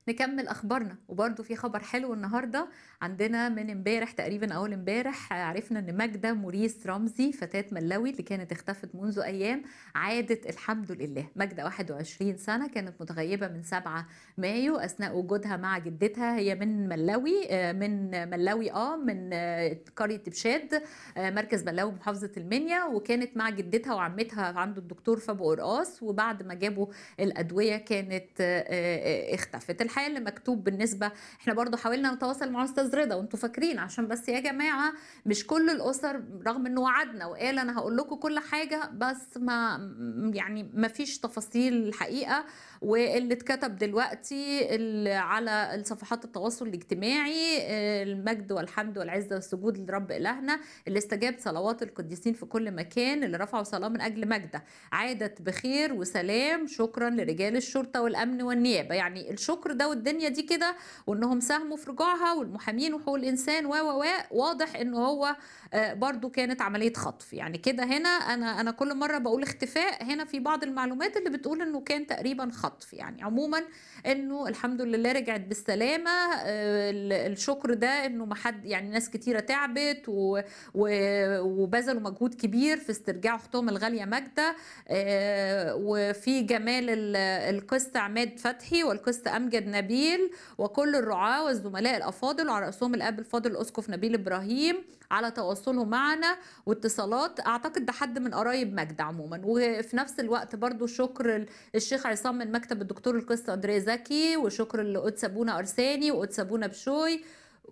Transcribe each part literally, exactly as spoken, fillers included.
نكمل اخبارنا، وبرده في خبر حلو النهارده عندنا من امبارح تقريبا اول امبارح عرفنا ان ماجده موريس رمزي فتاة ملاوي اللي كانت اختفت منذ ايام عادت الحمد لله. ماجده واحد وعشرين سنه كانت متغيبه من سبعة مايو اثناء وجودها مع جدتها. هي من ملاوي آه، من ملاوي اه من آه، قريه تبشاد، آه، مركز ملاوي محافظه المنيا، وكانت مع جدتها وعمتها عند الدكتور فابو قرقاص، وبعد ما جابوا الادويه كانت آه، آه، اختفت. الحقيقه اللي مكتوب بالنسبه، احنا برضو حاولنا نتواصل مع استاذ رضا وانتم فاكرين، عشان بس يا جماعه مش كل الاسر، رغم انه وعدنا وقال انا هقول لكم كل حاجه، بس ما يعني ما فيش تفاصيل الحقيقه. واللي اتكتب دلوقتي ال- على الصفحات التواصل الاجتماعي، آه، المجد والحمد والعزه والسجود لرب الهنا اللي استجاب صلوات القديسين في كل مكان، اللي رفعوا صلاه من اجل مجده، عادت بخير وسلام، شكرا لرجال الشرطه والامن والنيابه. يعني الشكر ده والدنيا دي كده، وانهم ساهموا في رجوعها، والمحامين وحقوق الانسان و و و واضح انه هو آه، برضو كانت عمليه خطف. يعني كده هنا انا انا كل مره بقول اختفاء، هنا في بعض المعلومات اللي بتقول انه كان تقريبا خطف. يعني عموما انه الحمد لله رجعت بالسلامه. آه، ال- الشكر ده انه ما حد، يعني ناس كتيره تعبت و- و- وبذلوا مجهود كبير في استرجاع اختهم الغاليه ماجده. آه، وفي جمال ال- القس عماد فتحي والقس امجد نبيل وكل الرعاة والزملاء الافاضل، وعلى راسهم الاب الفاضل الاسقف نبيل ابراهيم، على تواصلهم معنا واتصالات. اعتقد ده حد من قرايب ماجدة عموما. وفي نفس الوقت برضو شكر الشيخ عصام من مكتب الدكتور القس اندريه زكي، وشكر لقدس ابونا ارساني وقدس ابونا بشوي،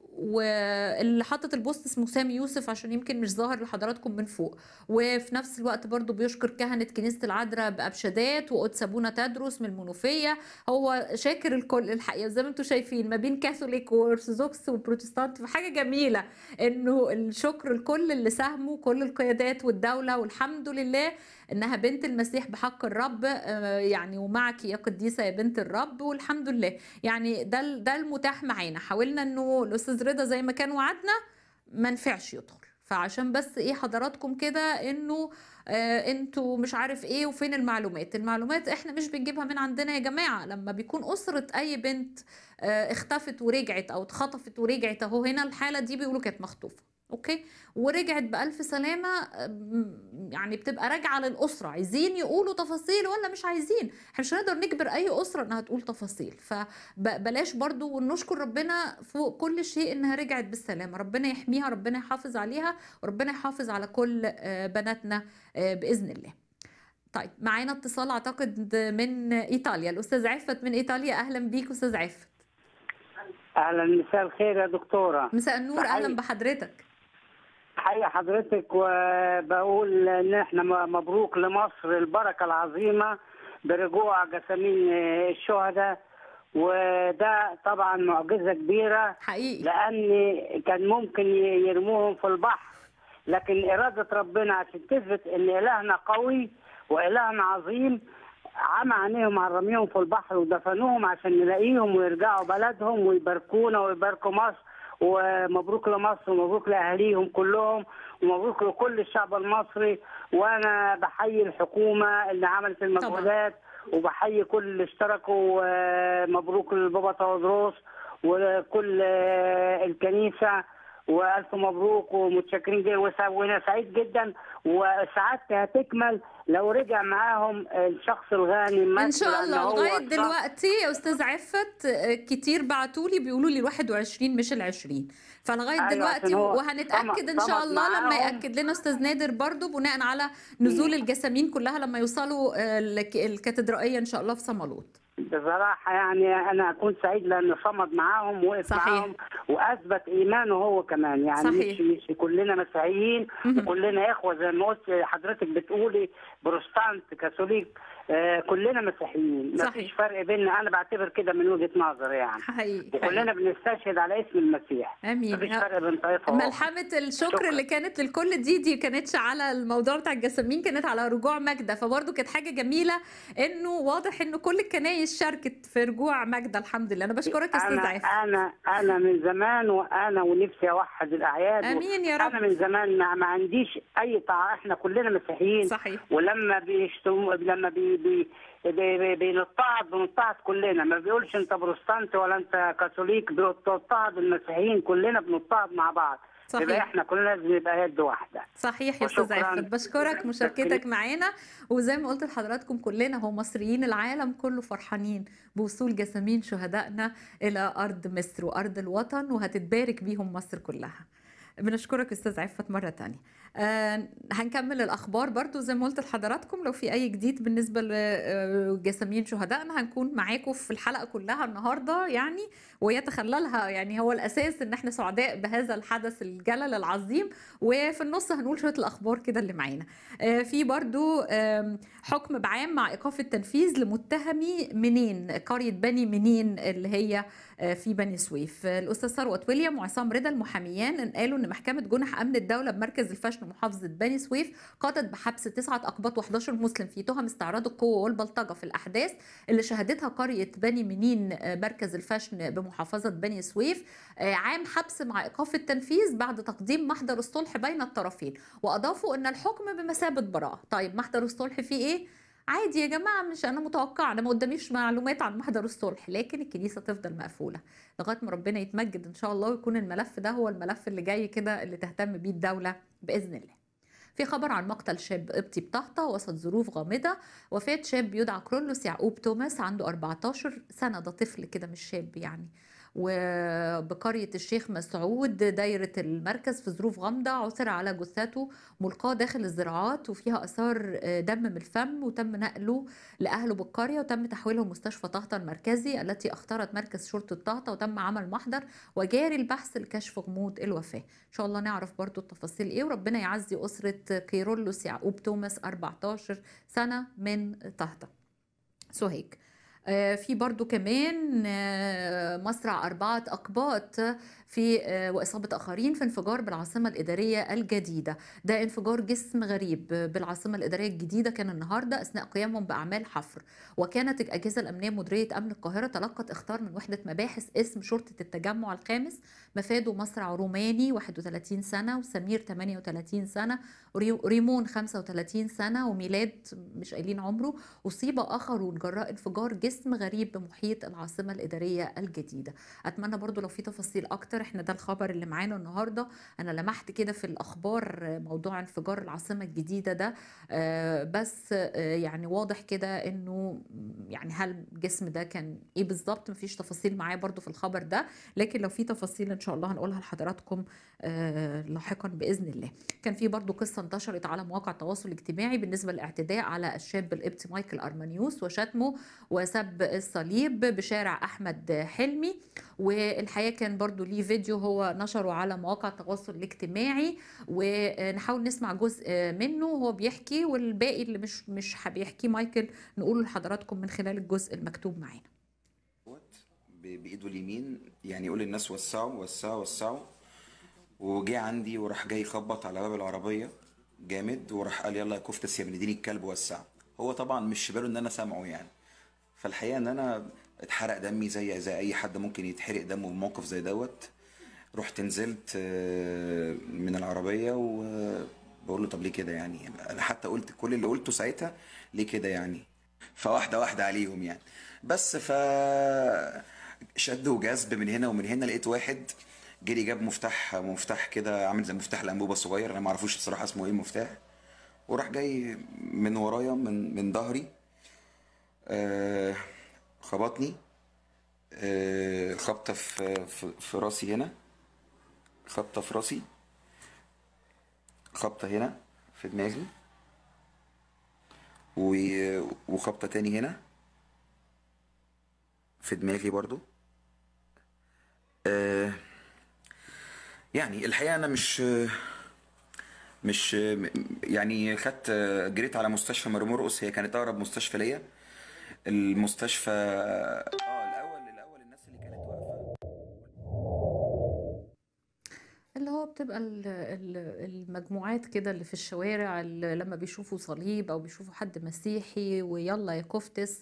واللي حطت البوست اسمه سامي يوسف عشان يمكن مش ظاهر لحضراتكم من فوق. وفي نفس الوقت برضو بيشكر كهنة كنيسة العذراء بأبشادات وقدس أبونا تدرس من المنوفية. هو شاكر الكل الحقيقة، زي ما انتم شايفين ما بين كاثوليك وارثوذكس وبروتستانت، فحاجة جميلة انه الشكر الكل اللي ساهموا، كل القيادات والدولة، والحمد لله انها بنت المسيح بحق الرب. آه، يعني ومعك يا قديسة يا بنت الرب، والحمد لله. يعني ده ال- ده المتاح معانا. حاولنا انه الاستاذ رضا زي ما كان وعدنا ما نفعش يدخل، فعشان بس ايه حضراتكم كده انه آه انتوا مش عارف ايه وفين المعلومات. المعلومات احنا مش بنجيبها من عندنا يا جماعة. لما بيكون أسرة اي بنت آه اختفت ورجعت او اتخطفت ورجعت، اهو هنا الحالة دي بيقولوا كانت مخطوفة، اوكي، ورجعت بألف سلامة. آم، يعني بتبقى راجعة للأسرة، عايزين يقولوا تفاصيل ولا مش عايزين. احنا مش هنقدر نجبر اي أسرة انها تقول تفاصيل، فبلاش برضو. ونشكر ربنا فوق كل شيء انها رجعت بالسلامة. ربنا يحميها، ربنا يحافظ عليها، وربنا يحافظ على كل آه، بناتنا آه، بإذن الله. طيب معانا اتصال اعتقد من ايطاليا، الاستاذ عفت من ايطاليا. اهلا بيك استاذ عفت. اهلا، مساء الخير يا دكتوره. مساء النور، اهلا بحيي بحضرتك. بحيي حضرتك، وبقول ان احنا م- مبروك لمصر البركه العظيمه برجوع جسامين الشهداء. وده طبعا معجزه كبيره، حقيقي. لان كان ممكن ي- يرموهم في البحر، لكن اراده ربنا عشان تثبت ان الهنا قوي والهنا عظيم، عمى عينيهم عن رميهم في البحر ودفنوهم عشان نلاقيهم ويرجعوا بلدهم ويباركونا ويباركوا مصر. ومبروك لمصر ومبروك لاهاليهم كلهم ومبروك لكل الشعب المصري. وانا بحيي الحكومه اللي عملت طبعا. المجهودات، وبحيي كل اللي اشتركوا. ومبروك للبابا تودروس وكل الكنيسه، والف مبروك ومتشكرين جدا. وسع- وانا سعيد جدا، وسعادتي هتكمل لو رجع معاهم الشخص الغني ان مثل شاء ان الله. هو لغايه الشخص. دلوقتي يا استاذ عفت آه، كتير بعتوا لي بيقولوا لي الواحد وعشرين مش العشرين، فلغايه ايوه، عشان دلوقتي، هو صمد وهنتاكد ان شاء صمد الله لما معاهم. ياكد لنا استاذ نادر برضو بناء على نزول الجسامين كلها لما يوصلوا آه، الك- الكاتدرائيه ان شاء الله في صمالوت. بصراحة يعني أنا أكون سعيد لأنه صمد معاهم، وقف صحيح. معاهم وأثبت إيمانه هو كمان. يعني مش صحيح. مش كلنا مسيحيين مهم. وكلنا إخوة زي ما قلت حضرتك بتقولي، بروتستانت كاثوليك، آه كلنا مسيحيين، مفيش صحيح. فرق بيننا. أنا بعتبر كده من وجهة نظري يعني. حقيقي وكلنا حقيقي. بنستشهد على اسم المسيح، امين. مفيش فرق بين طائفة وأخرى. ملحمة الشكر شكرا. اللي كانت للكل دي دي كانتش على الموضوع بتاع الجسامين، كانت على رجوع ماجدة، فبرضه كانت حاجة جميلة انه واضح انه كل الكنايس شاركت في رجوع ماجدة. الحمد لله. انا بشكرك يا استاذ أنا عفت. أنا أنا من زمان زمان وانا ونفسي اوحد الاعياد. امين يا رب. انا من زمان ما, ما عنديش اي طاعه، احنا كلنا مسيحيين. صحيح. ولما بيشتموا لما بي بي بي- بي- بنضطهد بنضطهد كلنا، ما بيقولش انت بروتستانت ولا انت كاثوليك، بنضطهد المسيحيين كلنا، بنضطهد مع بعض. صحيح. يبقى احنا كلنا لازم نبقى يد واحده. صحيح يا استاذ وشكراً. عفت، بشكرك مشاركتك معانا. وزي ما قلت لحضراتكم كلنا هو مصريين العالم كله فرحانين بوصول جسامين شهدائنا الى ارض مصر وارض الوطن، وهتتبارك بيهم مصر كلها. بنشكرك استاذ عفت مره تانية. آه هنكمل الاخبار برضو زي ما قلت لحضراتكم، لو في اي جديد بالنسبه لجسامين شهدائنا هنكون معاكم في الحلقه كلها النهارده يعني، ويتخللها يعني هو الاساس ان احنا سعداء بهذا الحدث الجلل العظيم، وفي النص هنقول شويه الاخبار كده اللي معانا. آه في برضو آه حكم بعام مع ايقاف التنفيذ لمتهمي منين، قريه بني منين اللي هي في بني سويف. الاستاذ ثروت ويليام وعصام رضا المحاميان قالوا ان محكمه جنح امن الدوله بمركز الفشن محافظه بني سويف قضت بحبس تسعه اقباط وحداشر مسلم في تهم استعراض القوه والبلطجه في الاحداث اللي شهدتها قريه بني منين مركز الفشن بمحافظه بني سويف. عام حبس مع ايقاف التنفيذ بعد تقديم محضر الصلح بين الطرفين، واضافوا ان الحكم بمثابه براءه. طيب محضر الصلح فيه ايه؟ عادي يا جماعه، مش انا متوقعه، انا ما قداميش معلومات عن محضر الصلح، لكن الكنيسه تفضل مقفوله لغايه ما ربنا يتمجد ان شاء الله، ويكون الملف ده هو الملف اللي جاي كده اللي تهتم بيه الدوله باذن الله. في خبر عن مقتل شاب قبطي بطهطة وسط ظروف غامضة. وفاة شاب يدعى كرولوس يعقوب توماس عنده أربعتاشر سنة، ده طفل كده مش شاب يعني، وبقرية الشيخ مسعود دايرة المركز في ظروف غامضة. عثر على جثته ملقاة داخل الزراعات وفيها آثار دم من الفم، وتم نقله لأهله بالقرية وتم تحويله مستشفى طهطة المركزي التي اختارت مركز شرطة طهطة، وتم عمل محضر وجاري البحث لكشف غموض الوفاة. إن شاء الله نعرف برضو التفاصيل إيه، وربنا يعزي أسرة كيرلس يعقوب توماس أربعتاشر سنة من طهطة سوهيج. في برضو كمان مصرع أربعة أقباط في وإصابة آخرين في انفجار بالعاصمة الإدارية الجديدة. ده انفجار جسم غريب بالعاصمة الإدارية الجديدة كان النهاردة أثناء قيامهم بأعمال حفر، وكانت الأجهزة الأمنية مديرية أمن القاهرة تلقت إخطار من وحدة مباحث اسم شرطة التجمع الخامس مفاده مصرع روماني واحد وثلاثين سنة، وسمير ثمانية وثلاثين سنة، ريمون خمسة وثلاثين سنة، وميلاد مش قايلين عمره. أصيب آخرون جراء انفجار جسم غريب بمحيط العاصمة الإدارية الجديدة. أتمنى برضو لو في تفاصيل أكتر، احنا ده الخبر اللي معانا النهاردة. أنا لمحت كده في الأخبار موضوع انفجار العاصمة الجديدة ده، بس يعني واضح كده إنه يعني هل الجسم ده كان إيه بالظبط، مفيش تفاصيل معايا برضو في الخبر ده، لكن لو في تفاصيل إن شاء الله هنقولها لحضراتكم لاحقا بإذن الله. كان في برضو قصة انتشرت على مواقع التواصل الاجتماعي بالنسبة للاعتداء على الشاب القبطي مايكل أرمانيوس وشتمه وسب الصليب بشارع أحمد حلمي. والحقيقة كان برضو ليه فيديو هو نشره على مواقع التواصل الاجتماعي، ونحاول نسمع جزء منه هو بيحكي، والباقي اللي مش مش بيحكيه مايكل نقوله لحضراتكم من خلال الجزء المكتوب معانا. بإيده اليمين يعني يقول للناس وسعوا وسعوا وسعوا، وجه عندي وراح جاي يخبط على باب العربية جامد، وراح قال يلا يا كفتس يا ابن دين الكلب وسع. هو طبعا مش باله ان انا سامعه يعني، فالحقيقة ان انا اتحرق دمي زي زي اي حد ممكن يتحرق دمه بموقف زي دوت. رحت نزلت من العربية وبقول له طب ليه كده يعني، انا حتى قلت كل اللي قلته ساعتها ليه كده يعني، فواحدة واحدة عليهم يعني. بس ف شد وجذب من هنا ومن هنا، لقيت واحد جري جاب مفتاح مفتاح كده عامل زي مفتاح الانبوبه الصغير، انا ما اعرفوش بصراحه اسمه ايه المفتاح، وراح جاي من ورايا من من ظهري، آه خبطني آه خبطه في, في في راسي هنا، خبطه في راسي، خبطه هنا في دماغي، وخبطه تاني هنا في دماغي برضو. آه يعني الحقيقه انا مش مش يعني خدت جريت على مستشفى مرمرقص، هي كانت اقرب مستشفى ليا. المستشفى اه الاول الاول الناس اللي كانت واقفه اللي هو بتبقى المجموعات كده اللي في الشوارع اللي لما بيشوفوا صليب او بيشوفوا حد مسيحي ويلا يا كفتس،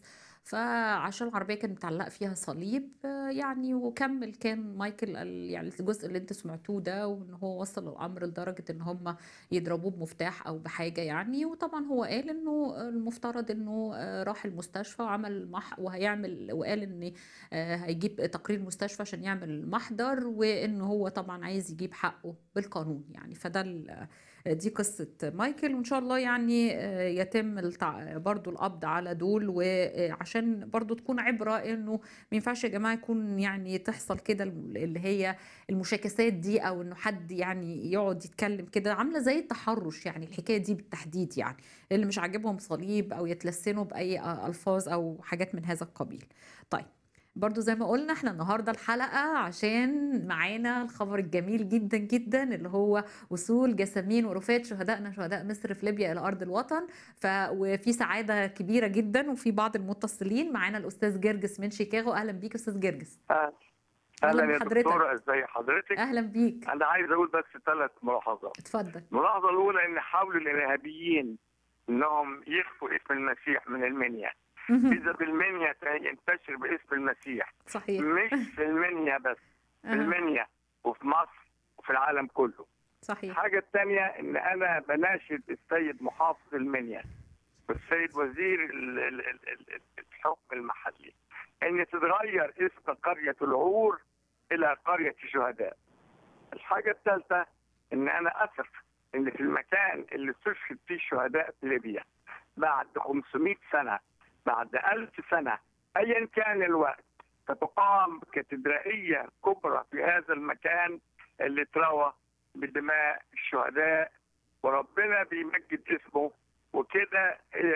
فعشان العربية كانت متعلقة فيها صليب آه، يعني، وكمل كان مايكل قال يعني الجزء اللي انتوا سمعتوه ده، وان هو وصل الامر لدرجة ان هم يضربوه بمفتاح او بحاجة يعني. وطبعا هو قال انه المفترض انه آه، راح المستشفى وعمل مح وهيعمل، وقال ان آه، هيجيب تقرير مستشفى عشان يعمل محضر، وان هو طبعا عايز يجيب حقه بالقانون يعني. فده ال- دي قصة مايكل، وإن شاء الله يعني آه، يتم التع... برضو القبض على دول، وعشان برضو تكون عبرة إنه ما ينفعش يا جماعة يكون يعني تحصل كده الم- اللي هي المشاكسات دي، أو إنه حد يعني يقعد يتكلم كده عاملة زي التحرش يعني، الحكاية دي بالتحديد يعني، اللي مش عاجبهم صليب أو يتلسنوا بأي ألفاظ أو حاجات من هذا القبيل. طيب، برضو زي ما قلنا احنا النهاردة الحلقة عشان معانا الخبر الجميل جدا جدا، اللي هو وصول جسامين ورفات شهدائنا شهداء مصر في ليبيا إلى أرض الوطن. ف... وفي سعادة كبيرة جدا، وفي بعض المتصلين معانا الأستاذ جرجس من شيكاغو. أهلا بيك أستاذ جرجس. أهلا أهلا أهلا يا بحضرتك. دكتورة، ازي حضرتك؟ أهلا بيك. أنا عايز أقول بس ثلاث ملاحظات. اتفضل. الملاحظة الأولى إن حاولوا الإرهابيين إنهم يخفوا اسم المسيح من المنيا. إذا بالمنيا ينتشر باسم المسيح. صحيح. مش في المنيا بس، في المنيا وفي مصر وفي العالم كله. صحيح. الحاجة الثانية إن أنا بناشد السيد محافظ المنيا والسيد وزير ال- ال- ال- ال- الحكم المحلي ان تتغير اسم قرية العور الى قرية الشهداء. الحاجة الثالثة ان انا اثق ان في المكان اللي استشهد فيه الشهداء في ليبيا بعد خمسمائة سنة، بعد ألف سنة، ايا كان الوقت، ستقام كاتدرائية كبرى في هذا المكان اللي تروى بدماء الشهداء، وربنا بيمجد اسمه. وكده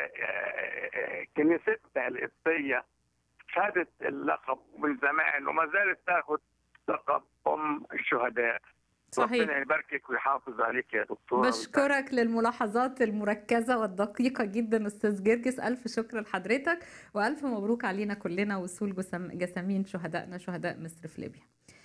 كنيستنا القبطية خدت اللقب من زمان وما زالت تاخد لقب ام الشهداء. صحيح. ربنا يباركك ويحافظ عليك يا دكتورة. بشكرك للملاحظات المركزة والدقيقة جدا أستاذ جرجس، ألف شكر لحضرتك، وألف مبروك علينا كلنا وصول جسم جسامين شهدائنا شهداء مصر في ليبيا.